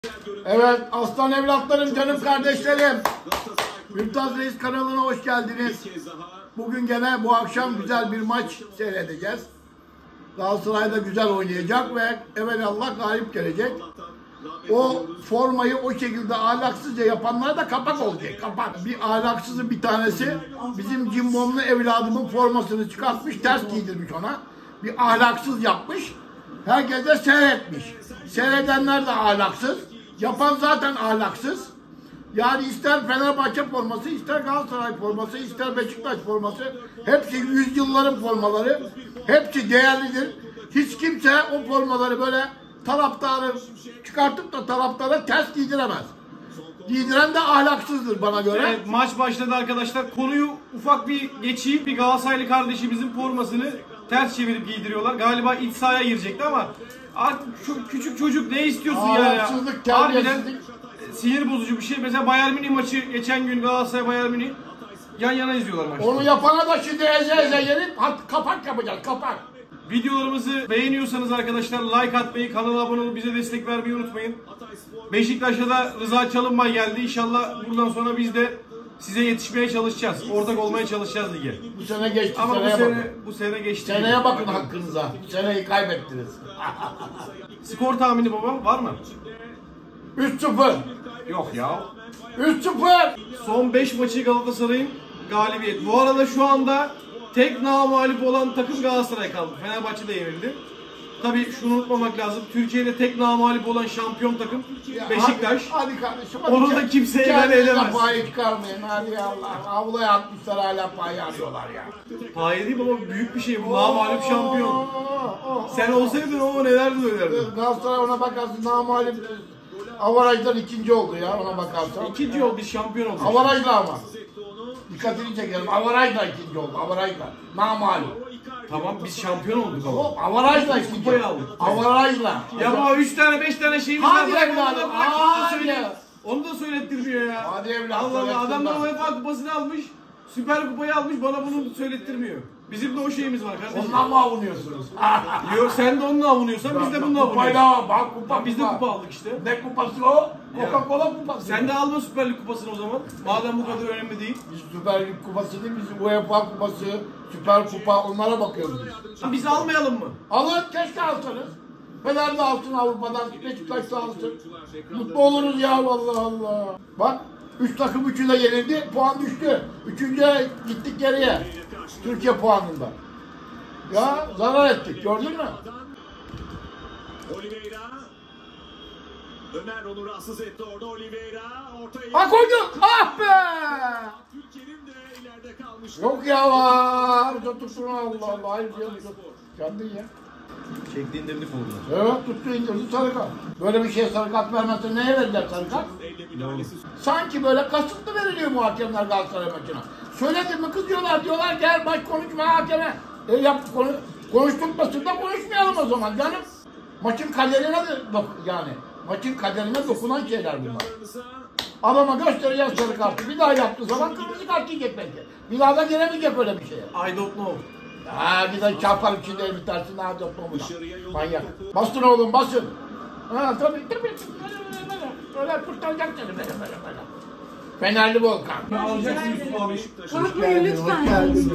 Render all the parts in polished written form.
Evet, aslan evlatlarım, canım kardeşlerim. Mümtaz Reis kanalına hoş geldiniz. Bugün gene bu akşam güzel bir maç seyredeceğiz. Galatasaray da güzel oynayacak ve evelallah galip gelecek. O formayı o şekilde ahlaksızca yapanlara da kapak olacak, kapak. Bir ahlaksızın bir tanesi bizim cimbomlu evladımın formasını çıkartmış, ters giydirmiş ona. Bir ahlaksız yapmış. Herkes de seyretmiş. Seyredenler de ahlaksız. Yapan zaten ahlaksız. Yani ister Fenerbahçe forması, ister Galatasaray forması, ister Beşiktaş forması. Hepsi yüzyılların formaları. Hepsi değerlidir. Hiç kimse o formaları böyle taraftarı çıkartıp da taraftara ters giydiremez. Giydiren de ahlaksızdır bana göre. Evet, maç başladı arkadaşlar. Konuyu ufak bir geçeyim. Bir Galatasaraylı kardeşimizin formasını ters çevirip giydiriyorlar. Galiba iç sahaya girecekti ama artık şu küçük çocuk ne istiyorsun ya? Harbiden sinir bozucu bir şey. Mesela Bayern Münih maçı geçen gün Galatasaray Bayern Münih yan yana izliyorlar maçı. Onu yapana da şimdi eze gelip kapak yapacağız, kapak. Videolarımızı beğeniyorsanız arkadaşlar like atmayı, kanala abone olup bize destek vermeyi unutmayın. Beşiktaş'ta da Rıza Çalınbay geldi. İnşallah buradan sonra biz de size yetişmeye çalışacağız. Ortak olmaya çalışacağız lige. Bu sene geçti. Ama bu sene geçti. Seneye bakın hakkınıza. Seneyi kaybettiniz. Skor tahmini baba var mı? 3-0. Yok ya. 3-0. Son 5 maçı Galatasaray'ın galibiyet. Bu arada şu anda tek namağlup olan takım Galatasaray kaldı. Fenerbahçe de yenildi. Tabii şunu unutmamak lazım. Türkiye'de tek namağlup olan şampiyon takım Beşiktaş. Hadi kardeşim. Onu da kimse ilan edemez. Payı çıkarmayın. Hadi Allah. Avlaya atmışlar, hala payı arıyorlar ya. Payı değil baba, büyük bir şey bu. Namağlup şampiyon. Sen olsaydın o neler söylerdin. Galatasaray ona bakarsın namağlup. Avarajdan ikinci oldu ya, ona bakarsan. İkinci oldu, biz şampiyon olduk. Avarajla ama. Dikkatini çekelim. Avarajla ikinci oldu. Avarajla. Namağlup. Tamam, biz şampiyon olduk ama. Avarajla ikinci. Kupayı aldık. Avarajla. Ya baba 3 tane 5 tane şeyimiz var. Hadi evladım. Hadi. Onu da söylettirmiyor ya. Hadi evladım. Allah Allah, adamlar UEFA kupasını almış. Süper kupayı almış, bana bunu söylettirmiyor. Bizim de o şeyimiz var kardeşim. Ondan mı avunuyorsunuz? Yok, sen de onunla avunuyorsan biz de bununla avunuyoruz. Kupayla bak, kupa. Biz de kupa aldık işte. Ne kupası o? Coca-Cola kupası. Sen de alma Süper Lig kupasını o zaman. Madem bu kadar önemli değil. Biz Süper Lig kupası değil, biz UEFA kupası, Süper Kupa, onlara bakıyoruz biz. Biz almayalım mı? Alın, keşke alsanız. Fener de alsın Avrupa'dan, Beşiktaş da alsın. Mutlu oluruz ya, Allah Allah. Bak, 3 takım 3'ü de yenildi, puan düştü. 3'üncüye gittik geriye. Türkiye puanında. Ya zarar ettik, gördün mü? Oliveira. Ömer onu rahatsız etti orada. Oliveira ortaya. Ha koydu! Ah be! Türkiye'nin de ileride kalmış. Yok ya var. Tutsun Allah Allah. Hayır ya. Kendin ya. Çekti indirdi kolunu. Evet, tuttu indirdi sarı kart. Böyle bir şeye sarı kart vermezse neye verirler sarı kart? Sanki böyle kasıtlı veriliyor bu hakemler Galatasaray maçına. Söyledim mi kızıyorlar, diyorlar ki her maç konuşma hakeme. Konuşturmasın da konuşmayalım o zaman canım. Maçın kaderine de yani. Maçın kaderine dokunan şeyler bunlar. Adama göstereceğiz sarı kartı. Bir daha yaptığı zaman kırmızı kart yiyecek belki. Bir daha da gelemeyecek öyle bir şeye. I don't know. Ha bir de çarpar içinde bitersin. Ha don't know. Manyak. Basın oğlum basın. Ha tabii. Öyle kurtaracak seni böyle. Fenerli Volkan. Alacaksın Yusuf abi. Kalkmayın lütfen.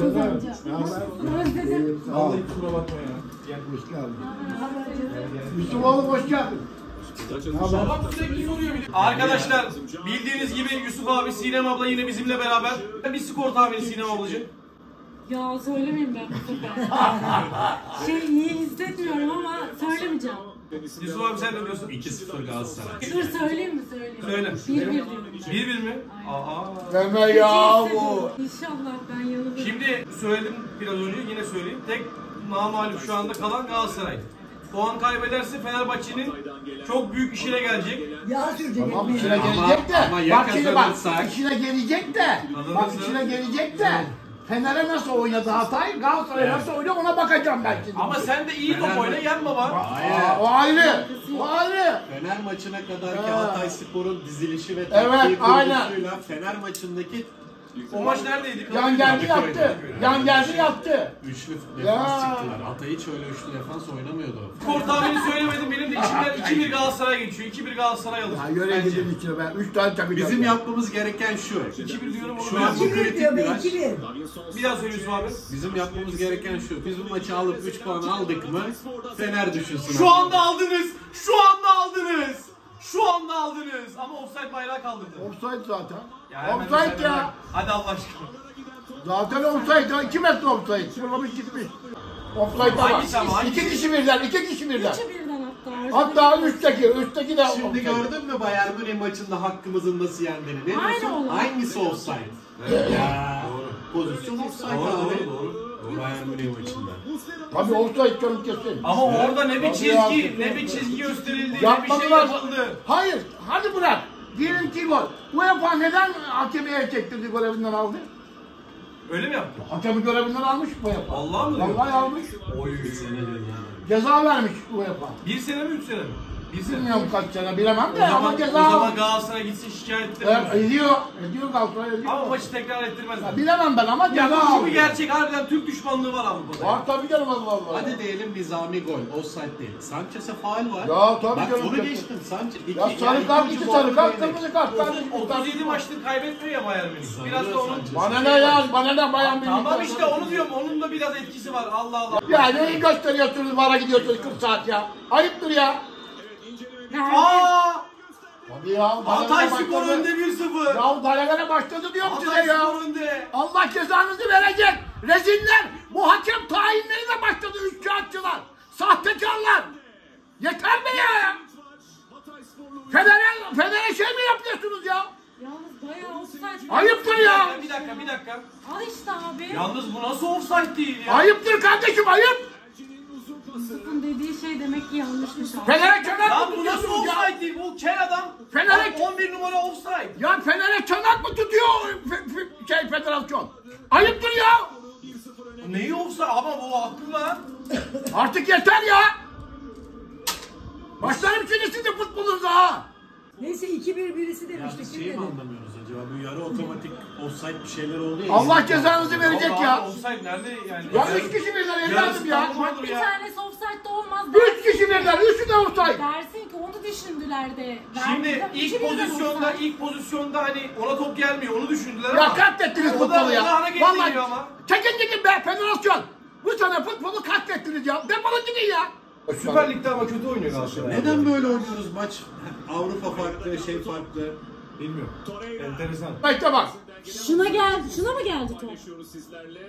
Özledim. Vallahi kusura bakma ya. Gel. Hoş geldin. Yusuf oğlum hoş geldin. Babam sürekli soruyor bile. Arkadaşlar bildiğiniz gibi Yusuf abi, Sinem abla yine bizimle beraber. Bir skor tahmini Sinem ablacığım. Ya söylemeyeyim ben bu sefer. İyi hissetmiyorum ama söylemeyeceğim. Yusuf abi sen ne diyorsun? 2-0 Galatasaray. Dur söyleyeyim mi söyleyeyim. Söyle. 1-1 diyorum. 1-1 mi? Aa. Deme ya bu. İnşallah ben yanılırım. Şimdi söyledim biraz önce, yine söyleyeyim. Tek namağlup şu anda kalan Galatasaray. Puan kaybederse Fenerbahçe'nin çok büyük işine gelecek. Tamam işine gelecek de. Ama ya Bak şimdi bak. kazanırsak- İşine gelecek de. Bak işine gelecek de. Fener'e nasıl oynadı hatayı, Galatasaray nasıl oynuyor ona bakacağım ben şimdi. Ama sen de iyi top oyna, yen baba. Aa, o ayrı. O ayrı. Fener maçına kadarki Hatayspor'un dizilişi ve Evet, taktiği aynen. kurgusuyla Fener maçındaki O maç neredeydi? Yan geldi yattı. Yan geldi yattı. Üçlü Ya. defans çıktılar. Atay hiç öyle üçlü defans oynamıyordu. Skor tahmini söylemedim. Benim de içimden 2-1 Galatasaray geçiyor. 2-1 Galatasaray alır. Ya yöre Bence. gidin içine ben. 3 tane çakacağım. Bizim ya. yapmamız gereken şu. 2-1 diyorum Şu onu an bu ben. kritik bir maç. Bir daha söylüyorsun abi. Bizim yapmamız gereken şu. Biz bu maçı alıp 3 puan aldık mı Fener düşünsün. Şu anda aldınız. Şu anda aldınız. Şu anda aldınız. Ama offside bayrağı kaldırdı. Offside zaten. Ya hemen Offside offside ya. bırak. Hadi Allah aşkına. Zaten offside ya. 2 metre offside. Sıfırlamış gitmiş. Offside var. Hangisi ama, hangisi? 2 kişi birden. 2 kişi birden. Üçü birden hatta. Hatta üstteki. Üstteki de Şimdi offside. gördün mü Bayern Münih maçında hakkımızın nasıl yendiğini? Ne Aynı diyorsun? olay. Hangisi offside? Ya. Pozisyon offside abi. Bayern Münih maçında. Tabii offside canım kesin. Ama orada ne bir Tabii çizgi, ya. ne bir çizgi gösterildi, ne bir şey Yapmadılar. yapıldı. Hayır. Hadi bırak. Diyelim ki gol. UEFA neden hakemi el çektirdi, görevinden aldı? Öyle mi yaptı? Hakemi görevinden almış UEFA. Vallahi mı diyor? Vallahi almış. Oy senedir Ceza vermiş UEFA. 1 sene mi 3 sene mi? 1 sene. Bilmiyorum kaç sene bilemem O de ama zaman, ceza o zaman almış. Galatasaray gitsin şikayet Evet, ettirmez. ediyor. Ediyor Galatasaray ediyor. Ama maçı tekrar ettirmezler. Ya bilemem ben ama Ya ceza bu şu almış. bir gerçek, harbiden Türk düşmanlığı var Avrupa'da. Var tabii canım Allah Allah. Hadi diyelim nizami gol. Offside değil. Sanchez'e faul var. Ya tabii Bak canım, onu tabii. geçtim. Sanchez. Ya sarı kart, iki sarı kart, kırmızı kart. 37 maçtır kaybetmiyor ya Bayern Münih. Biraz da onun... Bana ne ya, bana ne bayan bir Tamam işte onu diyorum, onun da biraz etkisi var. Allah Allah. Ya neyi gösteriyorsunuz, bana gidiyorsunuz 40 saat ya. Ayıptır ya. Aaa! Tabii ya. Hatay Spor önde 1-0. Ya Dalagana başladı diyorum size Hatay ya. Spor önde. Allah cezanızı verecek. Reziller. Bu hakem tayinleriyle başladı üçkağıtçılar. Sahtekarlar. Yeter be ya. Fener'e şey mi yapıyorsunuz ya? Yalnız bayağı offside. Ayıptır ya. Bir dakika. Al işte abi. Yalnız bu nasıl offside değil ya? Ayıptır kardeşim, ayıp. Yusuf'un dediği şey demek ki yanlışmış abi. Fener'e çanak Lan mı bu nasıl tutuyorsunuz ya? offside değil? Bu kel adam. Fener'e- 11 numara offside. Ya Fener'e çanak mı tutuyor federasyon? Ayıptır ya. Neyi offside? Ama bu haklı lan. Artık yeter ya. Başlarım şimdi sizin futbolunuza ha. Neyse 2-1 birisi Ya demiştik biz değil şeyi mi mi? anlamıyoruz acaba? Bu yarı otomatik offside bir şeyler oluyor ya. Allah cezanızı verecek Allah, ya. offside nerede yani? Ya 3 kişi birden evladım ya. İstanbul olur Bir ya. tanesi offside'de olmaz 3 kişi birden, 3'ü de offside. dersin ki onu düşündüler de. Şimdi Verdiler, ilk üçü birden pozisyonda offside. hani ona top gelmiyor onu düşündüler Ya ama. katlettiniz O da futbolu ya. hareket Vallahi ediyor ama. çekin gidin be federasyon. Bu sene futbolu katlettiniz ya. Defolun gidin ya. Süper Lig'de ama kötü oynuyor Galatasaray. Neden böyle oynuyoruz maç? Avrupa farklı, şey farklı. Bilmiyorum. Enteresan. İşte bak. Şuna geldi. Şuna mı geldi top? Konuşuyoruz sizlerle.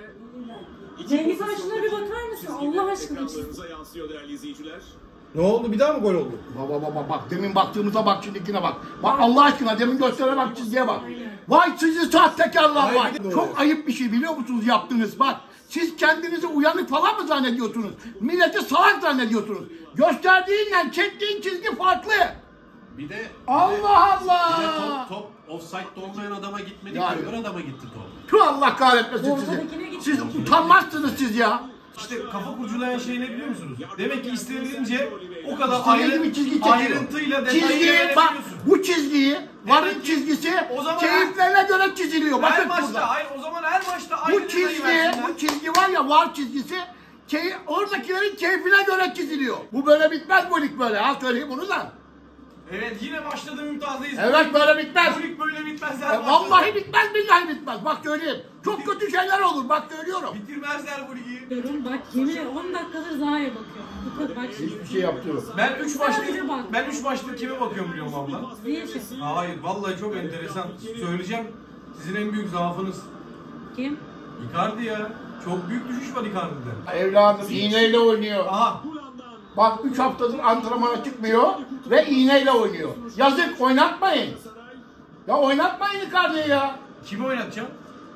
Cengiz Han şuna bir bakar mısın? Allah aşkına. Ekranlarınıza yansıyor değerli izleyiciler. Ne oldu? Bir daha mı gol oldu? Bak demin baktığımıza bak, şimdikine bak. Bak Allah aşkına demin gösterene bak, çizgiye bak. Vay sizi sahtekarlar vay. Çok ayıp bir şey biliyor musunuz yaptınız bak. Siz kendinizi uyanık falan mı zannediyorsunuz? Milleti salak zannediyorsunuz. Gösterdiğinle çektiğin çizgi farklı. Bir de Allah Bir de Allah. top offside'de olmayan adama gitmedi ki Yani. öbür adama gitti top. Tüh Allah kahretmesin Ortadakine sizi. gitti. Siz utanmazsınız siz ya. İşte kafa kurcalayan şey ne biliyor musunuz? Demek ki istenilince o kadar İstediği gibi çizgi çekiyor. ayrıntıyla detayıyla Çizgiyi bak, verebiliyorsun. bu çizgiyi, varın Demek ki çizgisi o zaman- keyiflerine göre çiziliyor. Her Bakın maçta, burada. hayır o zaman her maçta aynı Bu detayı çizgi, versinler. bu çizgi var ya, var çizgisi, oradakilerin keyfine göre çiziliyor. Bu böyle bitmez bu lig böyle, ha söyleyeyim bunu da. Evet yine başladı Mümtaz'dayız. Evet böyle bitmez. Bu lig böyle bitmez. her maçta. Vallahi bitmez, billahi bitmez. Bak söyleyeyim. Çok kötü şeyler olur, bak söylüyorum. Bitirmezler bu ligi. Diyorum bak yemin ederim 10 dakikadır Zaha'ya bakıyorum. Bu kadar bak şimdi. Bir şey yaptırıyor. Ben 3 Sadece bak. maçtır kime bakıyorum biliyorum abla? Niye şey? Hayır vallahi çok enteresan. Söyleyeceğim. Sizin en büyük zaafınız Kim? Icardi ya. Çok büyük düşüş var Icardi'de. Evladım iğneyle oynuyor. Aha. Bak 3 haftadır antrenmana çıkmıyor ve iğneyle oynuyor. Yazık, oynatmayın. Ya oynatmayın Icardi'yi ya. Kimi oynatacağım?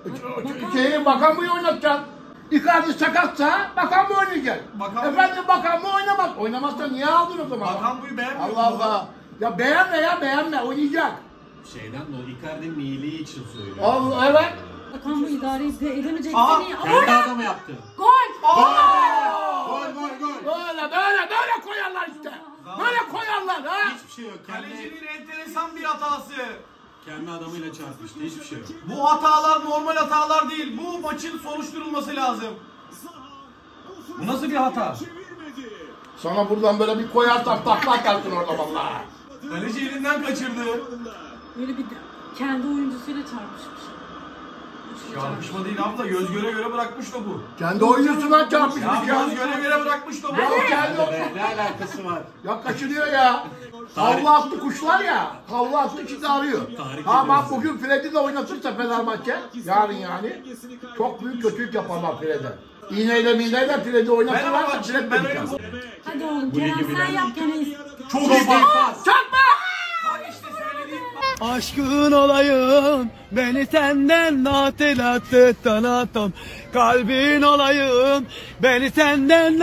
Bakan mı oynatacaksın? Icardi sakatsa Bakan mı oynayacak? Bakan mı? Efendim Bakan mı oynamaz? Oynamazsa niye aldın o zaman? Bakan buyu beğenmiyor. Allah Allah. Ya beğenme ya, beğenme, oynayacak. Şeyden de o Icardi'nin iyiliği için söylüyor. Allah, evet. Bakan bu idare edemeyecek Aha, seni. Kendi adamı yaptı. Gol! Gol. Böyle koyarlar işte. Böyle koyarlar ha. Hiçbir şey yok. Kendi Kalecinin enteresan bir hatası. Kendi adamıyla çarpıştı. Hiçbir şey yok. Bu hatalar normal hatalar değil. Bu maçın soruşturulması lazım. Bu nasıl bir hata? Sana buradan böyle bir koyarsak takla atarsın orada vallahi. Kaleci elinden kaçırdı. Böyle bir de kendi oyuncusuyla çarpışmış. Çarpışma değil abla. Göz göre göre bırakmış topu. Kendi oyuncusundan çarpışmış Ya ya. göz göre göre bırakmış topu. Ya kendi Ne alakası var? ya kaçırıyor ya. Havlu attı kuşlar ya. Havlu attı şimdi arıyor. Tahrik Ha bak ediyorsun. bugün Fred'i de oynatırsa Fenerbahçe yarın yani çok büyük kötülük yaparlar Fred'e. İğneyle miğneyle Fred'i Ben ama oynatırlar bak da şimdi Fred ben de öyle biter. Hadi oğlum Bu Kerem ligi sen bilen- yap gene. çok iyi pas. Çarpma! Bak işte söylediğim. Aşkın olayım, beni senden natılattı tanatom. Kalbin olayım, beni senden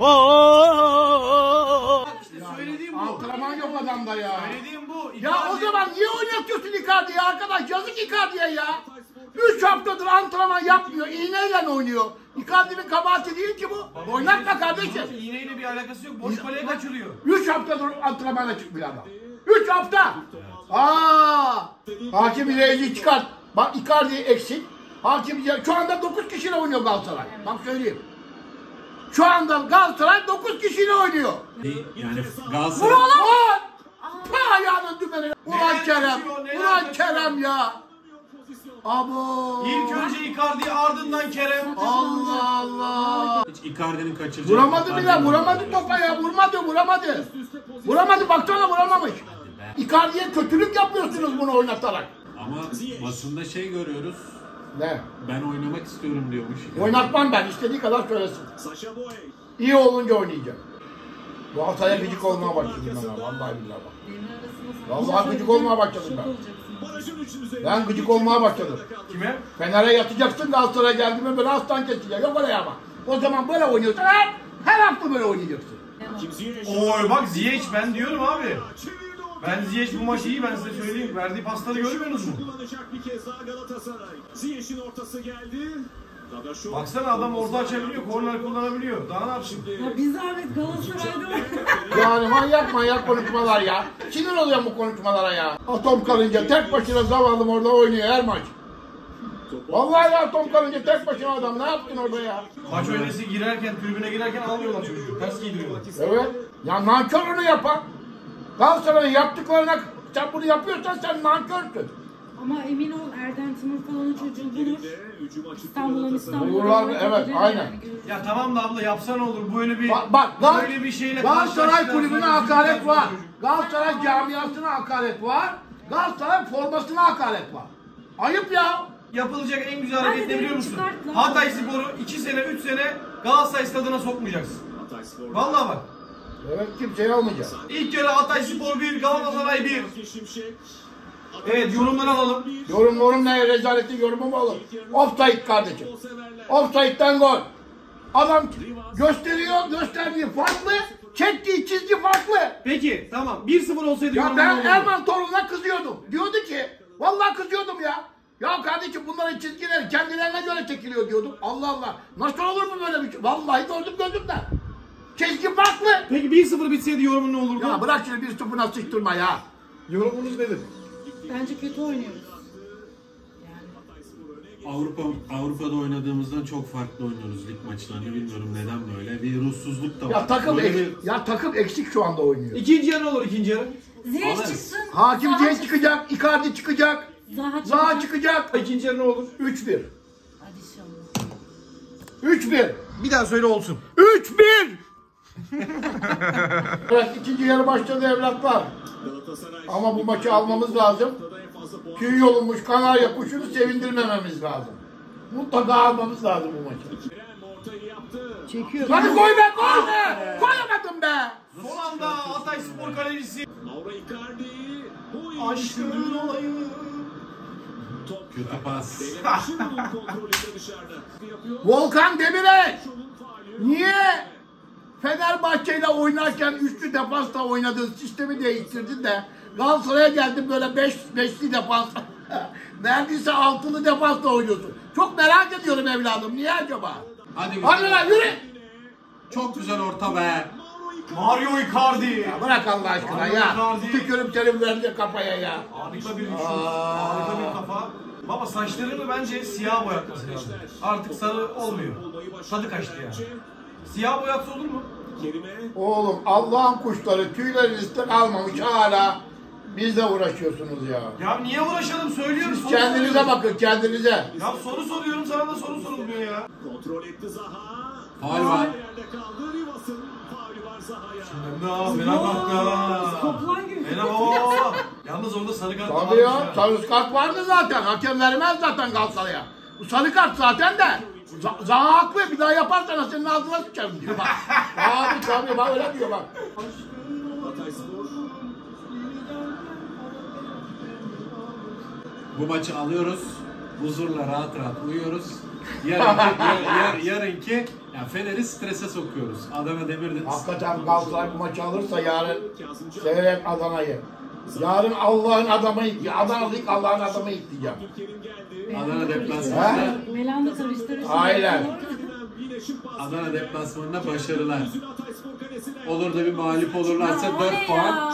İşte söylediğim bu. Antrenman yok adamda ya. Söylediğim bu. Ya o zaman niye oynatıyorsun Icardi'yi arkadaş? Yazık Icardi'ye ya. 3 haftadır antrenman yapmıyor. İğneyle oynuyor. Icardi'nin kabahati değil ki bu. Oynatma kardeşim. İğneyle bir alakası yok. Boş kaleye kaçırıyor. 3 haftadır antrenmana çıkmıyor adam. 3 hafta. Hakim İleyci çıkart. Bak Icardi eksik. Hakim şu anda 9 kişiyle oynuyor Galatasaray. Bak söyleyeyim. Şu anda Galatasaray 9 kişiyle oynuyor. Yani Vur Galatasaray... oğlum! Ta ayağının dümeni. Ulan Kerem. Ulan Kerem ya. Abo. İlk önce Icardi ardından Kerem. Allah Allah. Hiç Icardi'nin kaçıracağı... Vuramadı bile. Vuramadı topa ya. Vurmadı. Vuramadı. Baksana vuramamış. Icardi'ye kötülük yapıyorsunuz bunu oynatarak. Ama basında şey görüyoruz. Ne? Ben oynamak istiyorum diyormuş. Oynatmam ben. İstediği kadar söylesin. İyi olunca oynayacak. Galatasaray'a gıcık olmaya başladım ben. Vallahi billahi bak. Vallahi gıcık olmaya başladım ben. Ben gıcık olmaya başladım. Kime? Fener'e yatacaksın, Galatasaray'a geldiğinde böyle aslan kesecek. Yok öyle ama. O zaman böyle oynuyorsun. Her hafta böyle oynayacaksın. Oy bak Ziyech ben diyorum abi. Ben Ziyech bu maçı iyi ben size söyleyeyim. Verdiği pasları görmüyorsunuz mu? Kullanacak bir kez daha Galatasaray. Ziyech'in ortası geldi. Dadaşov. Baksana adam orta açabiliyor, korner kullanabiliyor. Daha ne yapsın? Ya bir zahmet Galatasaray'da oynuyor. Yani manyak konuşmalar ya. Sinir oluyorum bu konuşmalara ya. Atom Karınca tek başına zavallım orada oynuyor her maç. Vallahi ya Atom Karınca tek başına adam. Ne yaptın orada ya? Maç öncesi girerken, tribüne girerken almıyorlar çocuğu. Ters giydiriyorlar. Evet. Ya nankör onu yapan. Galatasaray'ın yaptıklarına sen bunu yapıyorsan sen nankörsün. Ama emin ol Erden Timur falanın çocuğu bulur. İstanbul'a Bulurlar, evet, aynen. Ya tamam da abla yapsan olur. Böyle bir Bak böyle bir şeyle Galatasaray karşılaştılar, kulübüne sonra hakaret üzüldüler var. çocuk. Galatasaray camiasına hakaret var. Galatasaray formasına hakaret var. Ayıp ya. Yapılacak en güzel Hadi hareket ne biliyor beni musun? çıkart lan. Hatay Spor'u 2 sene 3 sene Galatasaray stadına sokmayacaksın. Vallahi bak. Evet kimseye almayacak. İlk kere Hatay Spor 1, Galatasaray 1. Evet yorumları alalım. Yorum ne rezaleti yorumu mu olur? Offside kardeşim. Offside'den gol. Adam gösterdiği farklı, çektiği çizgi farklı. Peki tamam 1-0 olsaydı Ya yorumları ben olurdu. Erman Torun'a kızıyordum. Diyordu ki, vallahi kızıyordum ya. Ya kardeşim bunların çizgileri kendilerine göre çekiliyor diyordum. Allah Allah. Nasıl olur mu böyle bir şey? Vallahi gördüm gözümden. Çizgi farklı. Peki 1-0 bitseydi yorumun ne olurdu? Ya bırak şimdi bir topuna sıçtırma ya. Yorumunuz nedir? Bence kötü oynuyoruz. Avrupa'da oynadığımızdan çok farklı oynuyoruz lig maçlarını. Bilmiyorum neden böyle. Bir ruhsuzluk da var. Ya takım eksik şu anda oynuyor. İkinci yarı ne olur ikinci yarı? Ziyech Alırız. çıksın. Hakim Zaha Cenk çıkacak, Icardi çıkacak, Zaha çıkacak. İkinci yarı ne olur? 3-1. Hadi inşallah. 3-1. Bir daha söyle olsun. 3-1. Evet ikinci yarı başladı evlatlar. Ama bu maçı almamız lazım. Tüy yolunmuş kanarya kuşunu sevindirmememiz lazım. Mutlaka almamız lazım bu maçı. Çekiyor. Hadi koy be koy be. Koyamadım be. Son anda Hatay Spor kalecisi. Mauro Icardi. Aşkın olayım. Kötü pas. Kontrolü dışarıda. Yapıyor. Volkan Demirel. Niye Fenerbahçe ile oynarken üçlü defansla oynadığın sistemi değiştirdin de Galatasaray'a geldin böyle beşli defans. Neredeyse altılı defansla oynuyorsun. Çok merak ediyorum evladım. Niye acaba? Hadi Hadi lan yürü. Çok güzel orta be. Mario Icardi. Ya bırak Allah aşkına ya. Tükürüm senin verdiğin kafaya ya. Harika bir şut. Harika bir kafa. Baba saçlarını bence siyah boyatması lazım. Artık sarı olmuyor. Tadı kaçtı yani. Siyah boyatsa olur mu? Oğlum Allah'ın kuşları tüylerinizde kalmamış hala. Bizle uğraşıyorsunuz ya. Ya niye uğraşalım söylüyorum. Siz soru kendinize soruyorum. bakın kendinize. Ya soru soruyorum sana da soru sorulmuyor ya. Kontrol etti Zaha. Faul var. Yerde kaldı. Rivas'ın faulü var Zaha'ya. Fena bak ya. Toplan gibi. Fena baba. Yalnız orada sarı kart Tabii ya. Sarı kart vardı zaten. Hakem vermez zaten Galatasaray'a. Bu sarı kart zaten de. Zaha haklı. Bir daha yaparsan senin ağzına sıçarım diyor bak. Tabii bak öyle diyor bak. Hatayspor. Bu maçı alıyoruz. Huzurla rahat uyuyoruz. Yarınki ya Fener'i strese sokuyoruz. Adana Demir'de. Hakikaten Galatasaray bu maçı alırsa yarın seyret Adana'yı. Yarın Allah'ın adamı itti. Adana'lık Allah'ın adamı itti ya. Adana deplasmanında. Melanda tarıştırır. Aynen. Adana deplasmanında başarılar. Olur da bir mağlup olurlarsa Ya, o 4 ne puan. ya?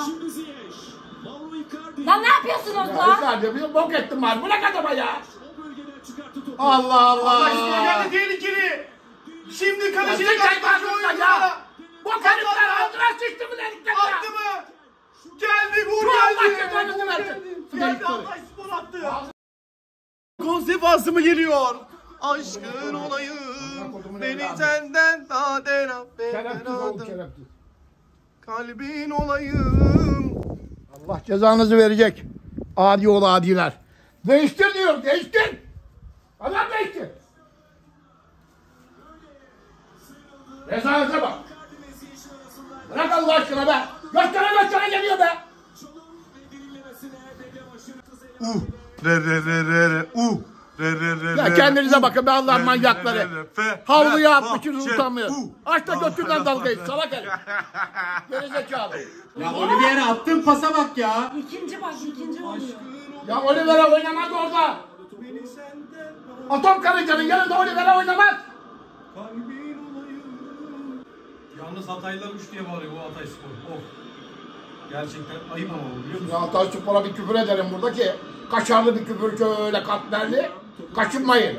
Lan ne yapıyorsunuz lan? Icardi bir bok ettim var. Bu ne kadar ya? Allah Allah. geldi tehlikeli. Şimdi kaleciyle Ya, karşı ya. oyunculara. Bu herifler altına sıçtı mı dedik ya? Attı mı? Geldi gol Allah geldi. cezanızı versin. Geldi Hatayspor attı. Konsefası mı geliyor? Aşkın olayım. Beni senden daha Şerefsiz oğlum şerefsiz. Kalbin olayım. Allah cezanızı verecek. Adi oğlu adiler. Değiştir diyor, değiştir. Adam değiştir. Rezalete bak. Bırak Allah aşkına be. Göstere geliyor be. Ya kendinize bakın be Allah'ın manyakları. Havluya atmışsınız utanmıyor. Aç da götürden dalgayı salak herif. Gerizekalı. Ya Oliveira attığın pasa bak ya. İkinci oluyor. Ya Oliveira oynamaz orada. Atom Karınca'nın yanında Oliveira oynamaz. Yalnız Hataylılar 3 diye bağırıyor bu Hatayspor. Of. Gerçekten ayıp ama bu biliyor musun? Ya Hatayspor'a bir küfür ederim burada ki kaşarlı bir küfür şöyle katmerli. Kaçınmayın.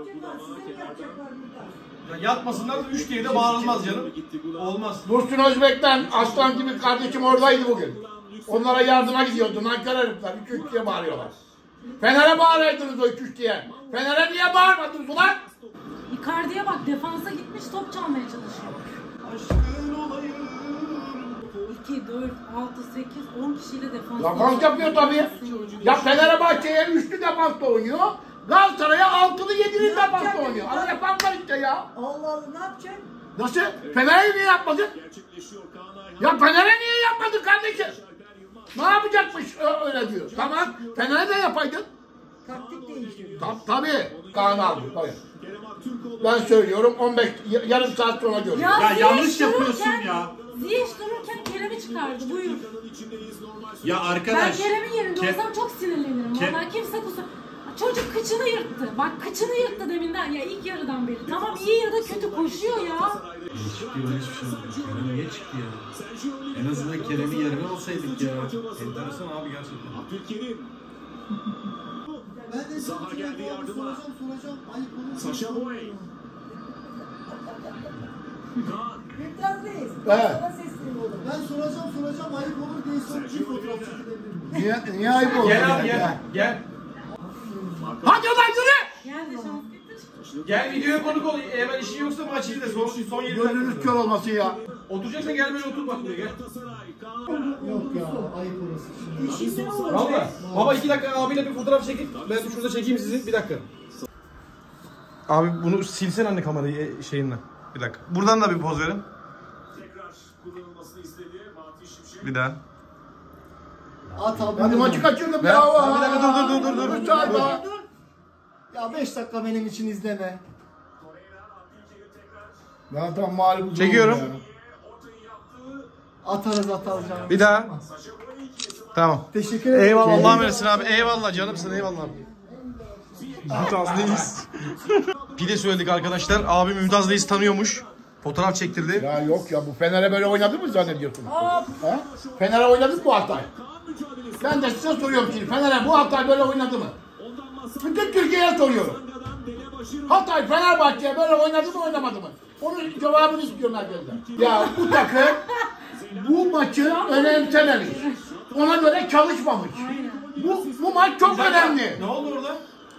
Ya yatmasınlar da 3 diye de bağırılmaz canım. Olmaz. Dursun Özbek'ten aslan gibi kardeşim oradaydı bugün. Onlara yardıma gidiyordu. Nankör herifler. 3-3 diye bağırıyorlar. Fener'e bağıraydınız o 3-3 diye. Fener'e niye bağırmadınız ulan? Icardi'ye bak defansa gitmiş top çalmaya çalışıyor. Aşkın olayım. 2, 4, 6, 8, 10 kişiyle defans. Defans yapıyor tabii. Ya Fenerbahçe'ye 3'lü defansta oynuyor. Galatasaray'a 6'lı 7'li defansta oynuyor. Ama yapanlar işte ya. Allah Allah ne yapacaksın? Nasıl? Fener'e niye yapmadın? Ya Fener'e niye yapmadın kardeşim? Ne yapacakmış öyle diyor. Tamam Fener'e de yapaydın. Taktik değişiyor. Tabii Kaan aldı. Tabii. Ben söylüyorum 15 yarım saat sonra görürüz. Ya Ziyech yanlış dururken- yapıyorsun ya. Ziyech dururken Kerem'i çıkardı. Buyur. Ya Ben arkadaş. Kerem'in yerinde olsam çok sinirlenirim. Vallahi kimse kusura... Çocuk kıçını yırttı. Bak kıçını yırttı deminden. Ya ilk yarıdan beri. Tamam iyi ya da kötü koşuyor ya. Çıktı ben hiçbir şey anlamadım. Kerem niye çıktı ya? En azından Kerem'i yerine alsaydık ya. Enteresan abi gerçekten. Abdülkerim. Ben de Zaha geldi yardıma. soracağım. Ayıp olur. Saşa Boy. Kaan. Mümtaz Reis. Evet. Sana sesleniyorum. Ben soracağım. Ayıp olur diye son bir fotoğraf çekilebilir miyim? Niye ayıp oldu? Gel abi gel. Gel. Hadi ulan yürü! Gel de şans getir. Gel videoya konuk ol. Eğer işin yoksa maç izle. Son 20 Gönlünüz dakika. kör olmasın ya. Oturacaksan gel böyle otur bak buraya gel. Yok ya ayıp orası şimdi. İşin ne olacak? Valla. Baba 2 dakika abiyle bir fotoğraf çekin. Ben de şurada çekeyim sizi. Bir dakika. Abi bunu silsen anne kamerayı şeyinle. Bir dakika. Buradan da bir poz verin. Tekrar kullanılmasını istedi. Fatih Şimşek. Bir daha. At abi. Hadi maçı kaçırdım ya. Bir dakika dur. Bir saat daha. Dur. Ya 5 dakika benim için izleme. Zaten mağlup. Çekiyorum. Atarız canım. Bir daha. Tamam. Teşekkür ederim. Eyvallah Allah'a emanetsin abi. Eyvallah canımsın eyvallah abi. Mümtaz Reis. Pide söyledik arkadaşlar. Abim Mümtaz Reis tanıyormuş. Fotoğraf çektirdi. Ya yok ya, bu Fener'e böyle oynadı mı zannediyorsun? Ha? Fener'e oynadı mı bu Hatay? Ben de size soruyorum şimdi, Fener'e bu Hatay böyle oynadı mı? Bütün Türkiye'ye soruyorum. Hatay Fenerbahçe'ye böyle oynadı mı oynamadı mı? Onun cevabını istiyorum herkesten. Ya bu takım bu maçı önemsememiş. Ona göre çalışmamış. Bu maç çok önemli. Ne oldu orada?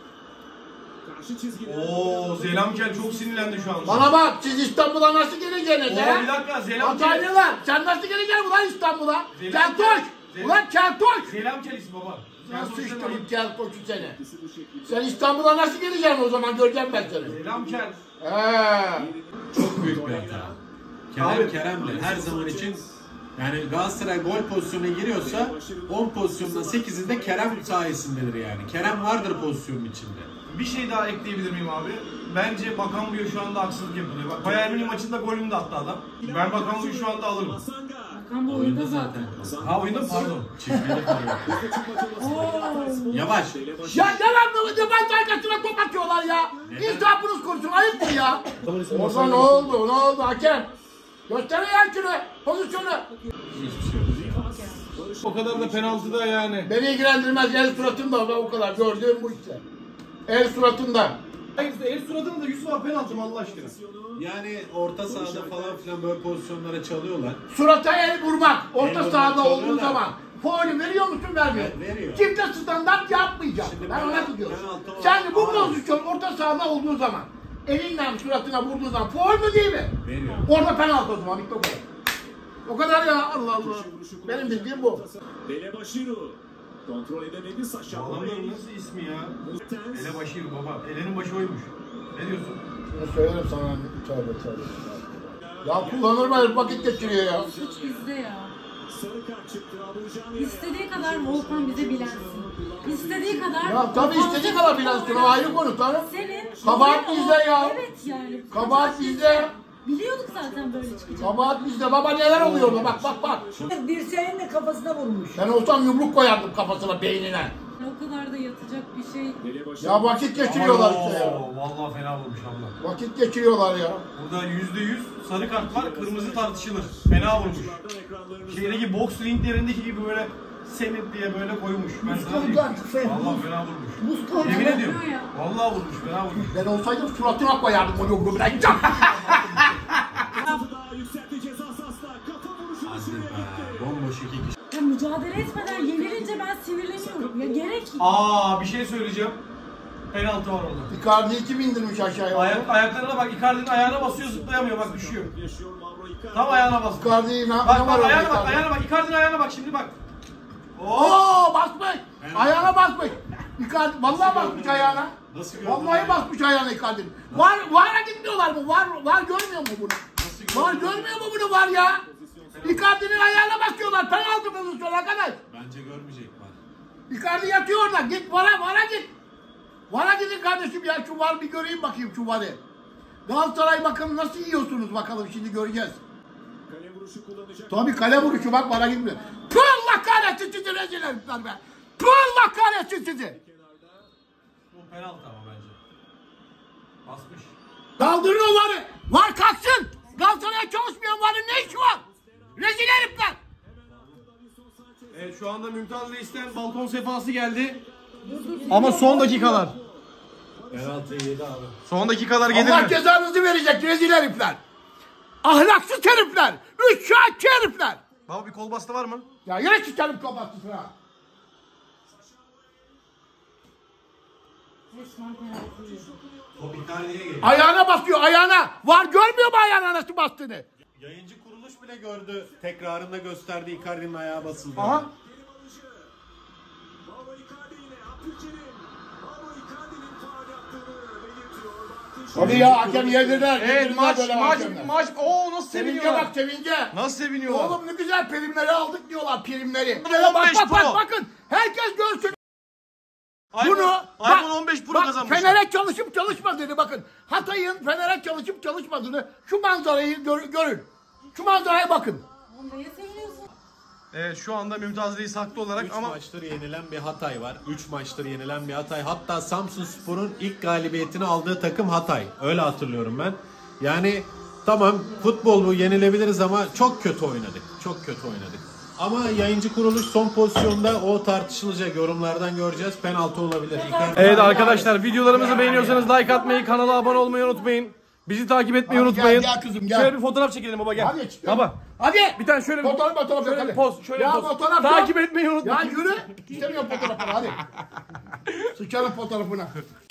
Oo, Zelamkel çok sinirlendi şu an. Bana bak, siz İstanbul'a nasıl geleceksiniz Oo, he? bir dakika, Zelamkel. Hataylılar, sen nasıl geleceksin ulan İstanbul'a? Zelamkel- Keltoş! Ulan Keltoş! Zelamkel ismi baba. Nasıl İstanbul Keltoş'u seni? Sen İstanbul'a nasıl geleceksin o zaman, göreceğim ben seni. Zelamkel. Çok büyük bir hata. Kerem'le her zaman için yani Galatasaray gol pozisyonuna giriyorsa 10 pozisyondan 8'inde Kerem sayesindedir yani. Kerem vardır pozisyonun içinde. Bir şey daha ekleyebilir miyim abi? Bence Bakambu'ya şu anda haksızlık yapılıyor. Bak Bayern Münih maçında golünü de attı adam. Ben Bakambu'yu şu anda alırım. Bakan bu oyunda zaten. Ha oyunda pardon. Çiftleri falan. Yavaş. Ya devamlı defans arkasına top atıyorlar ya. İnsafınız korusun, ayıp mı ya? Orada ne oldu, ne oldu hakem? Göster ya şunu, pozisyonu. O kadar da penaltıda yani. Beni ilgilendirmez, el suratında da o kadar, gördüğüm bu işte. El suratında. El suratını da Yusuf abi penaltı mı Allah aşkına? Yani orta sahada falan filan böyle pozisyonlara çalıyorlar. Surata el vurmak, orta El sahada vurmak olduğu çalıyorlar. zaman. Faulü veriyor musun, vermiyor? Veriyor. Kimse standart yapmayacak. Şimdi Ben ona penaltı gidiyorum. olarak Sen bu ağır. pozisyon orta sahada olduğu zaman, elinle suratına vurduğu zaman faul mü değil mi? Veriyor. Orada penaltı o zaman, bitti o kadar. O kadar ya, Allah Allah. Benim bildiğim bu. Delebaşiru kontrol edemedi Saşa. Adamların nasıl ismi ya? Elebaşı baba. Elenin başı oymuş. Ne diyorsun? Ne söylerim sana, tövbe. Ya kullanır mı, vakit geçiriyor ya. Suç bizde ya. Sarı kart çıktı. Abucan İstediği kadar Volkan bize bilensin. İstediği kadar... Ya tabii istediği kadar bilansın, o ayrı konu tanrım. Senin... Kabahat bizde ya. Evet yani. Kabahat bizde. Biliyorduk zaten böyle çıkacak. Kabahat bizde, baba neler oluyor orada, bak. Dirseğinle kafasına vurmuş. Ben olsam yumruk koyardım kafasına, beynine. O kadar da yatacak bir şey. Ya vakit geçiriyorlar işte ya. Vallahi fena vurmuş abla. Vakit geçiriyorlar ya. Burada %100 sarı kart var, kırmızı tartışılır. Fena vurmuş. Şeydeki boks ringlerindeki gibi böyle senit diye böyle koymuş. Ben sana diyeyim. Vallahi fena vurmuş. Buz koydu. Yemin ediyorum. Vallahi vurmuş, fena vurmuş. Ben olsaydım suratına koyardım o yumruğu, bırak. daha yükseltti ceza sahasına. Kafa vuruşu Hadi dışarıya be. gitti. Bomboş 2 kişi. Ya mücadele etmeden yenilince ben sinirleniyorum. Ya gerek... Bir şey söyleyeceğim. Penaltı var orada. Icardi'yi kim indirmiş aşağıya? Ayaklarına bak, Icardi'nin ayağına basıyor, zıplayamıyor, bak düşüyor. Yaşıyor Mauro Icardi. Tam ayağına bas. Icardi'yi ne Bak var bak orada ayağına bak, Icardi? ayağına bak. Icardi'nin ayağına bak şimdi bak. Oo, basmış. Ayağına basmış. Icardi vallahi basmış ayağına. Nasıl gördün Vallahi ya? basmış ayağına Icardi'nin. Var'a gitmiyorlar mı? Var görmüyor mu bunu? Var görmüyor mu bunu, var ya? Icardi'nin ayağına basıyorlar. Penaltı pozisyonu arkadaş. Bence görmeyecek var. Icardi yatıyor orada. Git Var'a git. Var'a gidin kardeşim ya, şu var bir göreyim bakayım şu Var'ı. Galatasaray bakın nasıl yiyorsunuz bakalım, şimdi göreceğiz. Kale vuruşu kullanacak. Tabii kale vuruşu, bak Var'a gitmiyor. Püh, Allah kahretsin sizi, rezil herifler be. Püh, Allah kahretsin sizi. Bu penaltı ama bence. Basmış. Kaldırın o Var'ı. Var kalksın. Galatasaray'a çalışmayan Var'ın ne işi var? Rezil herifler. Evet şu anda Mümtaz Reis'ten balkon sefası geldi. Ama son dakikalar. Penaltıyı yedi abi. Son dakikalar gelir Allah mi? cezanızı verecek rezil herifler. Ahlaksız herifler. Üç şahitçi herifler. Baba bir kol bastı var mı? Ya yine çıkarım kapattısına. Resmen penaltı yiyor. Top Icardi'ye geliyor. Ayağına basıyor, ayağına. Var görmüyor mu ayağına nasıl bastığını? Yayıncı kuruluş bile gördü. Tekrarında gösterdi Icardi'nin ayağı basıldı. Aha. Mauro Icardi ile Abdülkerim. Mauro Icardi'nin faul yaptığını belirtiyor. Tabii ya, hakem yedirdiler. Evet yedirdiler böyle hakemler. maç. Oo nasıl Sevince seviniyorlar. bak, sevince. Nasıl seviniyorlar. Oğlum ne güzel primleri aldık diyorlar, primleri. iPhone Bak 15 bak Pro. bakın. Herkes görsün. iPhone bak, 15 Pro bak, kazanmış. Fener'e çalışıp çalışmadığını bakın. Hatay'ın Fener'e çalışıp çalışmadığını, şu manzarayı görün. Şu manzaraya bakın. Neye seviniyorsun? Evet şu anda Mümtaz Reis haklı olarak 3 ama maçtır yenilen bir Hatay var. 3 maçtır yenilen bir Hatay. Hatta Samsunspor'un ilk galibiyetini aldığı takım Hatay. Öyle hatırlıyorum ben. Yani tamam futbol bu, yenilebiliriz ama çok kötü oynadık. Çok kötü oynadık. Ama yayıncı kuruluş son pozisyonda o tartışılacak, yorumlardan göreceğiz. Penaltı olabilir. Evet arkadaşlar, videolarımızı beğeniyorsanız like atmayı, kanala abone olmayı unutmayın. Bizi takip etmeyi Hadi unutmayın. gel kızım, gel. Şöyle bir fotoğraf çekelim baba, gel. Hadi çıkıyorum. Baba. Hadi. Bir tane şöyle Fotoğraf şöyle hadi. bir poz, şöyle Ya bir poz. fotoğraf Takip yok. etmeyi unutmayın. Ya yürü. İstemiyorum fotoğrafını hadi. Sıçarım fotoğrafına.